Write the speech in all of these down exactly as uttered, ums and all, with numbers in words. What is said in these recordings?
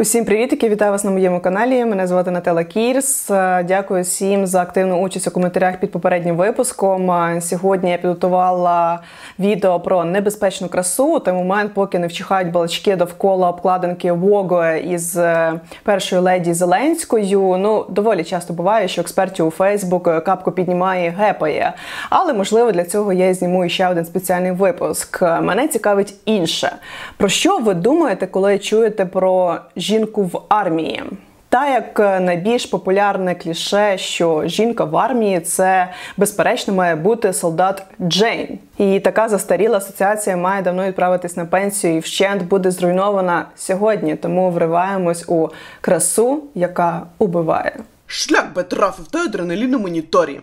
Усім привітики, вітаю вас на моєму каналі. Мене звати Наталя Кірс. Дякую всім за активну участь у коментарях під попереднім випуском. Сьогодні я підготувала відео про небезпечну красу. Той момент, поки не вчихають балачки довкола обкладинки Vogue із першою леді Зеленською. Ну, доволі часто буває, що експертів у Фейсбук капку піднімає і гепає. Але, можливо, для цього я зніму ще один спеціальний випуск. Мене цікавить інше. Про що ви думаєте, коли чуєте про жінку в армії? Та як найбільш популярне кліше, що жінка в армії – це, безперечно, має бути солдат Джейн. І така застаріла асоціація має давно відправитись на пенсію і вщент буде зруйнована сьогодні. Тому вриваємось у красу, яка убиває. Шлях би трафив той адреналін на моніторі.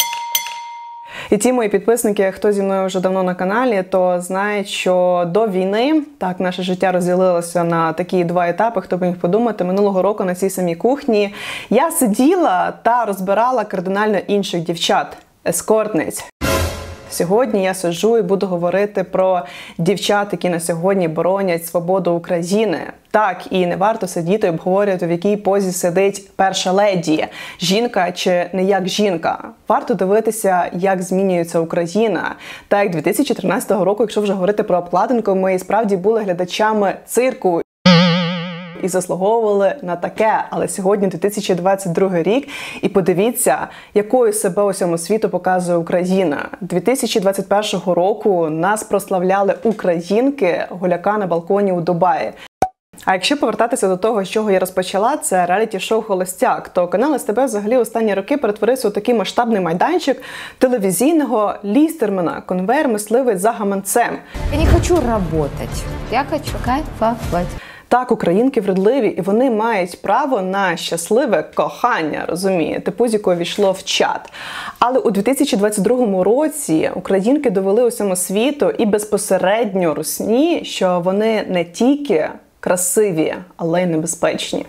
І ті мої підписники, хто зі мною вже давно на каналі, то знають, що до війни, так, наше життя розділилося на такі два етапи, хто б міг подумати, минулого року на цій самій кухні я сиділа та розбирала кардинально інших дівчат, ескортниць. Сьогодні я сиджу і буду говорити про дівчат, які на сьогодні боронять свободу України. Так, і не варто сидіти і обговорювати, в якій позі сидить перша леді. Жінка чи не як жінка. Варто дивитися, як змінюється Україна. Так, як дві тисячі тринадцятого року, якщо вже говорити про обкладинку, ми і справді були глядачами цирку. І заслуговували на таке. Але сьогодні дві тисячі двадцять другий рік, і подивіться, якою себе усьому світу показує Україна. дві тисячі двадцять першого року нас прославляли українки гуляка на балконі у Дубаї. А якщо повертатися до того, з чого я розпочала, це реаліті-шоу «Холостяк», то канал ес те бе взагалі останні роки перетворився у такий масштабний майданчик телевізійного лістермена, конвейер мисливець за гаманцем. Я не хочу работать, я хочу кайфовать. Так, українки вродливі, і вони мають право на щасливе кохання, розумієте, пузіко війшло в чат. Але у дві тисячі двадцять другому році українки довели усьому світу і безпосередньо русні, що вони не тільки красиві, але й небезпечні.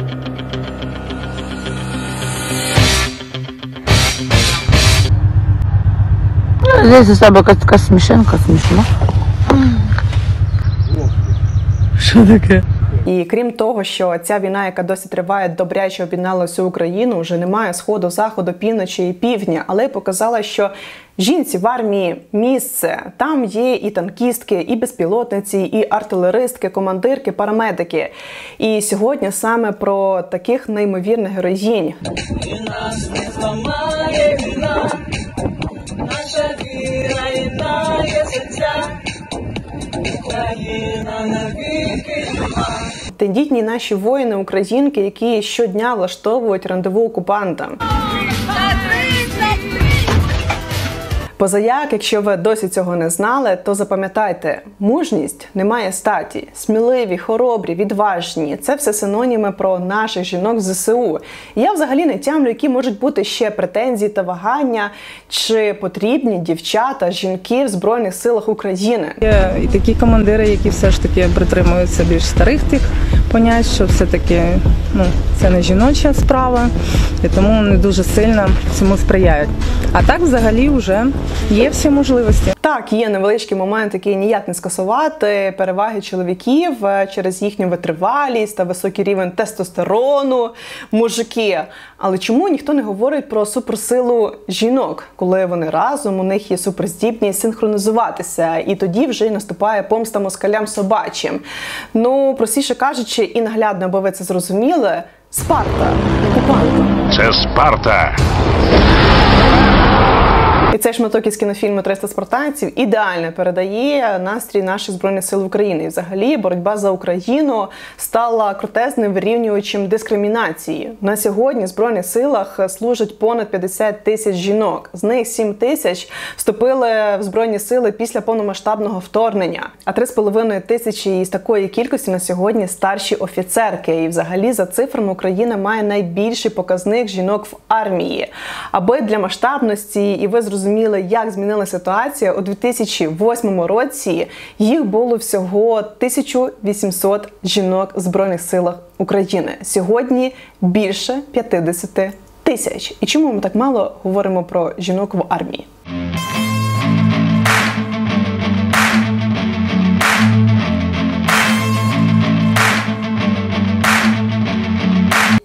Здесь у себе така смішенка, смішно. Що таке? І крім того, що ця війна, яка досі триває, добряче об'єднала всю Україну, вже немає сходу, заходу, півночі і півдня, але й показала, що жінці в армії місце. Там є і танкістки, і безпілотниці, і артилеристки, командирки, парамедики. І сьогодні саме про таких неймовірних героїнь. І нас не зламає війна, наша віра єднає серця. Тендітні наші воїни-українки, які щодня влаштовують рандеву окупантам. Позаяк, якщо ви досі цього не знали, то запам'ятайте, мужність не має статі. Сміливі, хоробрі, відважні – це все синоніми про наших жінок з зе се у. І я взагалі не тямлю, які можуть бути ще претензії та вагання, чи потрібні дівчата, жінки в Збройних силах України. Є і такі командири, які все ж таки притримуються більш старих тих понять, що все-таки ну, це не жіноча справа, і тому не дуже сильно цьому сприяють. А так взагалі вже є всі можливості. Так, є невеличкий момент, який ніяк не скасувати, переваги чоловіків через їхню витривалість та високий рівень тестостерону, мужики. Але чому ніхто не говорить про суперсилу жінок, коли вони разом, у них є суперздібність синхронізуватися, і тоді вже й наступає помста москалям собачим. Ну, простіше кажучи, і наглядно, аби ви це зрозуміли, Спарта, окупанта. Це Спарта. І цей шматок із кінофільму «триста спартанців» ідеально передає настрій наших Збройних сил України. І взагалі боротьба за Україну стала крутезним вирівнювачем дискримінації. На сьогодні в Збройних силах служать понад п'ятдесят тисяч жінок. З них сім тисяч вступили в Збройні сили після повномасштабного вторгнення. А три з половиною тисячі із такої кількості на сьогодні старші офіцерки. І взагалі за цифрами Україна має найбільший показник жінок в армії. Аби для масштабності і ви зрозуміли, Зрозуміли, як змінила ситуація, у дві тисячі восьмому році їх було всього тисяча вісімсот жінок в Збройних силах України. Сьогодні більше п'ятдесят тисяч. І чому ми так мало говоримо про жінок в армії?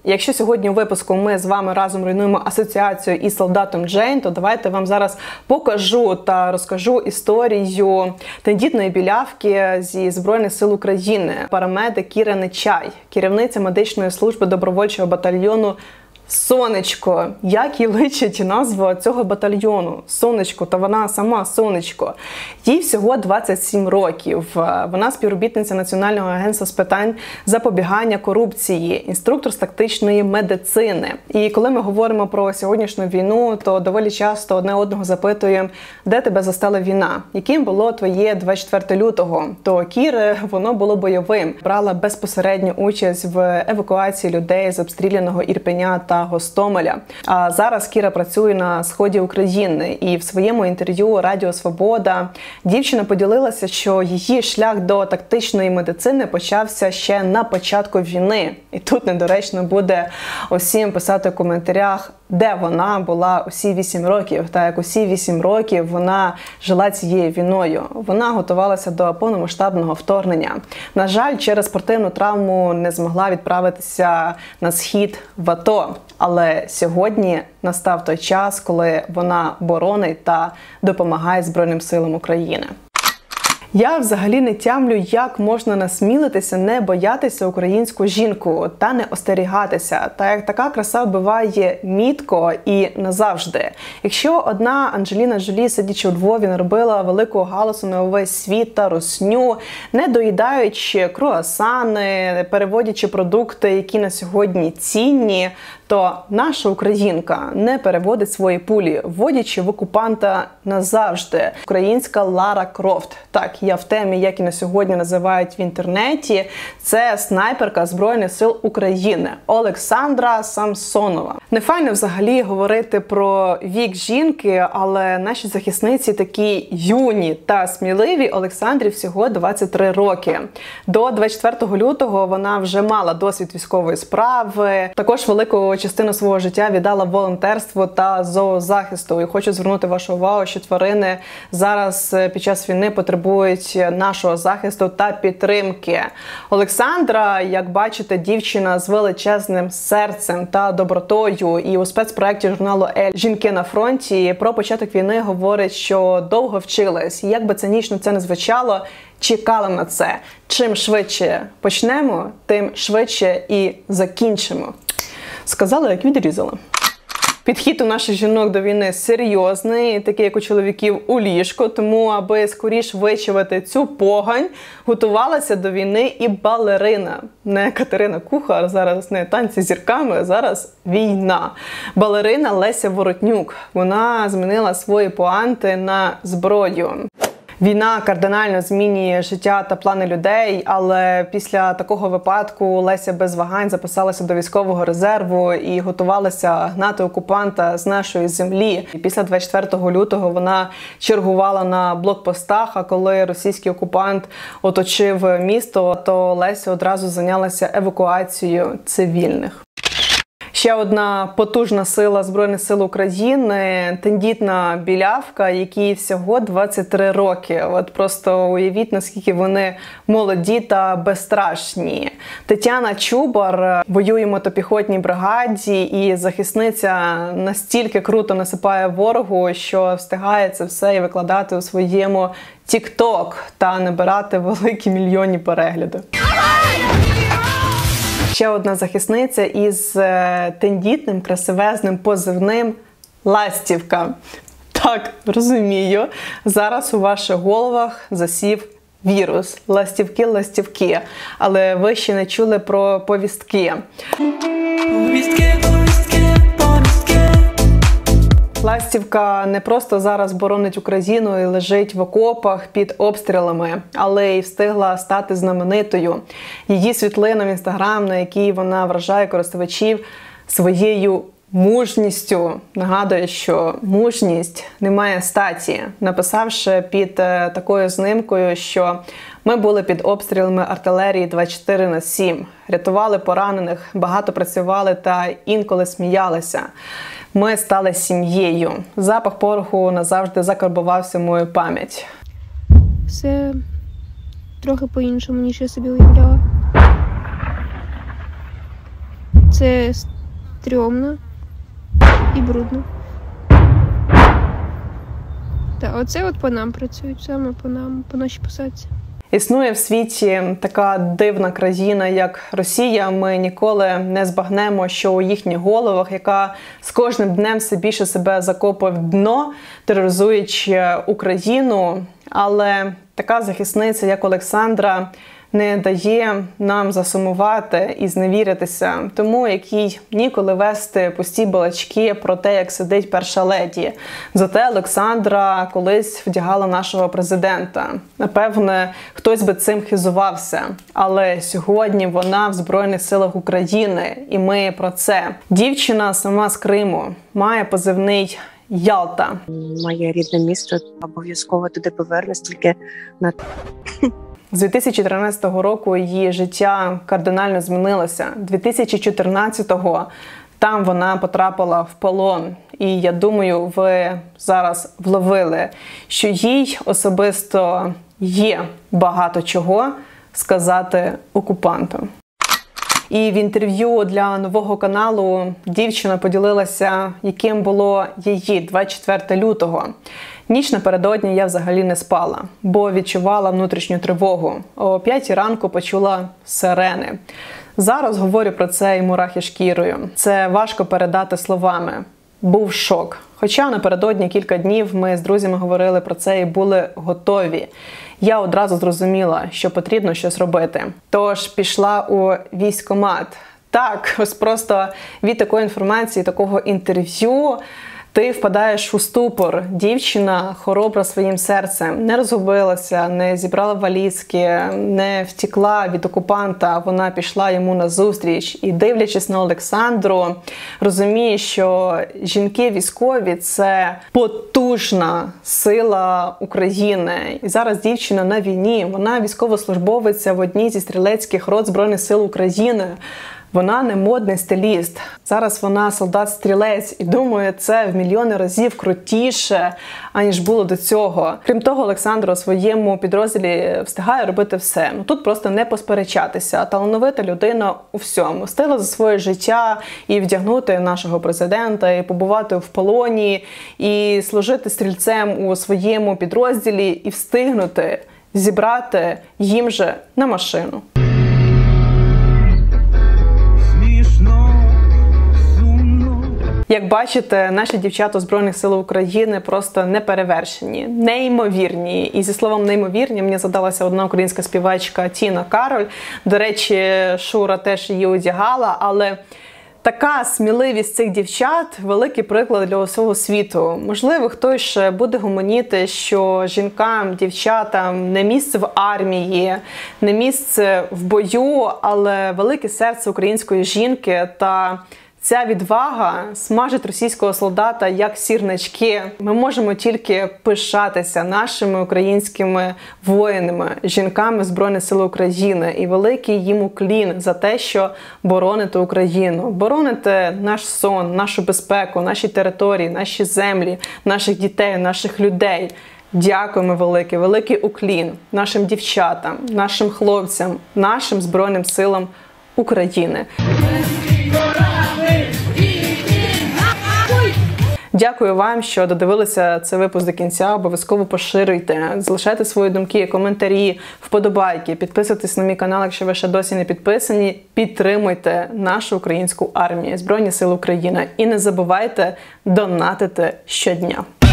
Якщо сьогодні у випуску ми з вами разом руйнуємо асоціацію із солдатом Джейн, то давайте вам зараз покажу та розкажу історію тендітної білявки зі Збройних сил України, парамедик Кіра Нечай, керівниця медичної служби добровольчого батальйону Сонечко. Як їй личить назва цього батальйону? Сонечко, та вона сама Сонечко. Їй всього двадцять сім років. Вона співробітниця Національного агентства з питань запобігання корупції, інструктор з тактичної медицини. І коли ми говоримо про сьогоднішню війну, то доволі часто одне одного запитуємо, де тебе застала війна? Яким було твоє двадцять четвертого лютого? То Кіри, воно було бойовим. Брала безпосередню участь в евакуації людей з обстріляного Ірпеня та Гостомеля. А зараз Кіра працює на сході України, і в своєму інтерв'ю Радіо Свобода дівчина поділилася, що її шлях до тактичної медицини почався ще на початку війни. І тут недоречно буде усім писати в коментарях, де вона була усі вісім років, та як усі вісім років вона жила цією війною. Вона готувалася до повномасштабного вторгнення. На жаль, через спортивну травму не змогла відправитися на схід в АТО. Але сьогодні настав той час, коли вона боронить та допомагає Збройним силам України. Я взагалі не тямлю, як можна насмілитися не боятися українську жінку та не остерігатися, та як така краса вбиває мітко і назавжди. Якщо одна Анджеліна Джолі, сидячи у Львові, наробила великого галасу на увесь світ та русню, не доїдаючи круасани, переводячи продукти, які на сьогодні цінні, то наша українка не переводить свої пулі, вводячи в окупанта назавжди. Українська Лара Крофт. Так, я в темі, як і на сьогодні називають в інтернеті. Це снайперка Збройних сил України Олександра Самсонова. Не файно взагалі говорити про вік жінки, але наші захисниці такі юні та сміливі. Олександрі всього двадцять три роки. До двадцять четвертого лютого вона вже мала досвід військової справи. Також велику частину свого життя віддала волонтерству та зоозахисту. І хочу звернути вашу увагу, що тварини зараз під час війни потребують нашого захисту та підтримки. Олександра, як бачите, дівчина з величезним серцем та добротою. І у спецпроекті журналу «Ель» «Жінки на фронті» про початок війни говорить, що довго вчились. І як би цинічно це не звучало, чекали на це. Чим швидше почнемо, тим швидше і закінчимо. Сказала, як відрізала. Підхід у наших жінок до війни серйозний, такий, як у чоловіків у ліжко, тому, аби скоріш вичавити цю погань, готувалася до війни і балерина. Не Катерина Кухар, зараз не танці з зірками, зараз війна. Балерина Леся Воротнюк. Вона змінила свої пуанти на зброю. Війна кардинально змінює життя та плани людей, але після такого випадку Леся без вагань записалася до військового резерву і готувалася гнати окупанта з нашої землі. І після двадцять четвертого лютого вона чергувала на блокпостах, а коли російський окупант оточив місто, то Леся одразу зайнялася евакуацією цивільних. Ще одна потужна сила Збройних сил України – тендітна білявка, якій всього двадцять три роки. От просто уявіть, наскільки вони молоді та безстрашні. Тетяна Чубар воює в мотопіхотній бригаді, і захисниця настільки круто насипає ворогу, що встигає це все і викладати у своєму тік-ток та набирати великі мільйонні перегляди. Ще одна захисниця із тендітним, красивезним позивним «Ластівка». Так, розумію, зараз у ваших головах засів вірус. Ластівки, ластівки. Але ви ще не чули про повістки. Повістки, повістки, повістки. Ластівка не просто зараз боронить Україну і лежить в окопах під обстрілами, але й встигла стати знаменитою. Її світлина в Інстаграм, на якій вона вражає користувачів своєю мужністю. Нагадую, що мужність не має статі, написавши під такою знімкою, що ми були під обстрілами артилерії двадцять чотири на сім, рятували поранених, багато працювали та інколи сміялися. Ми стали сім'єю. Запах пороху назавжди закарбувався в мою пам'ять. Все трохи по-іншому, ніж я собі уявляла. це стрьомно і брудно. Та оце от по нам працюють, саме по нам, по нашій посадці. Існує в світі така дивна країна, як Росія. Ми ніколи не збагнемо, що у їхніх головах, яка з кожним днем все більше себе закопує в дно, тероризуючи Україну. Але така захисниця, як Олександра, не дає нам засумувати і зневіритися тому, якій ніколи вести пусті балачки про те, як сидить перша леді. Зате Олександра колись вдягала нашого президента. Напевне, хтось би цим хизувався. Але сьогодні вона в Збройних силах України, і ми про це. Дівчина сама з Криму, має позивний Ялта. Моє рідне місто, обов'язково туди повернусь, тільки на... З дві тисячі тринадцятого року її життя кардинально змінилося. дві тисячі чотирнадцятого там вона потрапила в полон. І я думаю, ви зараз вловили, що їй особисто є багато чого сказати окупантам. І в інтерв'ю для нового каналу дівчина поділилася, яким було її двадцять четвертого лютого. Ніч напередодні я взагалі не спала, бо відчувала внутрішню тривогу. О п'ятій ранку почула сирени. Зараз говорю про це і мурахи шкірою. Це важко передати словами. Був шок. Хоча напередодні кілька днів ми з друзями говорили про це і були готові. Я одразу зрозуміла, що потрібно щось робити. Тож пішла у військкомат. Так, ось просто від такої інформації, такого інтерв'ю ти впадаєш у ступор. Дівчина хоробра своїм серцем, не розгубилася, не зібрала валізки, не втекла від окупанта. Вона пішла йому назустріч. І дивлячись на Олександру, розуміє, що жінки військові – це потужна сила України. І зараз дівчина на війні. Вона військовослужбовиця в одній зі стрілецьких рот Збройних сил України. Вона не модний стиліст. Зараз вона солдат-стрілець. І думаю, це в мільйони разів крутіше, аніж було до цього. Крім того, Олександра у своєму підрозділі встигає робити все. Ну тут просто не посперечатися. Талановита людина у всьому. Встигла за своє життя і вдягнути нашого президента, і побувати в полоні, і служити стрільцем у своєму підрозділі, і встигнути зібрати їм же на машину. Як бачите, наші дівчата Збройних сил України просто неперевершені, неймовірні. І зі словом неймовірні мені задалася одна українська співачка Тіна Кароль. До речі, Шура теж її одягала, але така сміливість цих дівчат – великий приклад для усього світу. Можливо, хтось ще буде гомоніти, що жінкам, дівчатам не місце в армії, не місце в бою, але велике серце української жінки та ця відвага смажить російського солдата як сірнички. Ми можемо тільки пишатися нашими українськими воїнами, жінками Збройних сил України. І великий їм уклін за те, що бороните Україну. Бороните наш сон, нашу безпеку, наші території, наші землі, наших дітей, наших людей. Дякуємо великий, великий уклін нашим дівчатам, нашим хлопцям, нашим Збройним силам України. Дякую вам, що додивилися цей випуск до кінця. Обов'язково поширюйте, залишайте свої думки, коментарі, вподобайки, підписуйтесь на мій канал, якщо ви ще досі не підписані. Підтримуйте нашу українську армію, Збройні сили України. І не забувайте донатити щодня.